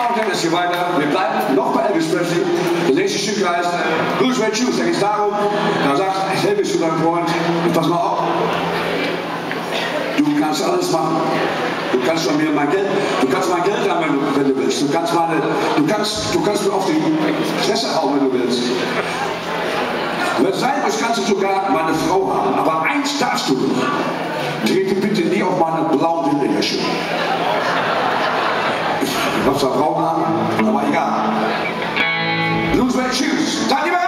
geht es hier weiter. Wir bleiben noch bei Elvis Presley. Das nächste Stück heißt Blues Red Shoes. Da geht es darum, da sagt Elvis zu deinem Freund, pass mal auf. Du kannst alles machen. Du kannst von mir mein Geld, du kannst mein Geld haben, wenn du willst. Du kannst mir auf die Fresse hauen, wenn du willst. Wenn es sein muss, kannst du sogar meine Frau haben. Aber eins darfst du nicht. Trete bitte nie auf meine blauen Winterjäsche. Ich hab zwar braune Haare, aber egal. Blues Red Shoes.